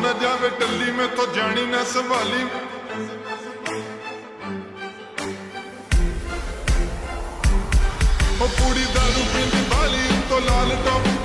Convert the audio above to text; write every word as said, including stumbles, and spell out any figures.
ना जावे टल्ली में तो जानी ना संभाली। ओ पूरी दारू पींदी बाली तो लाल टॉप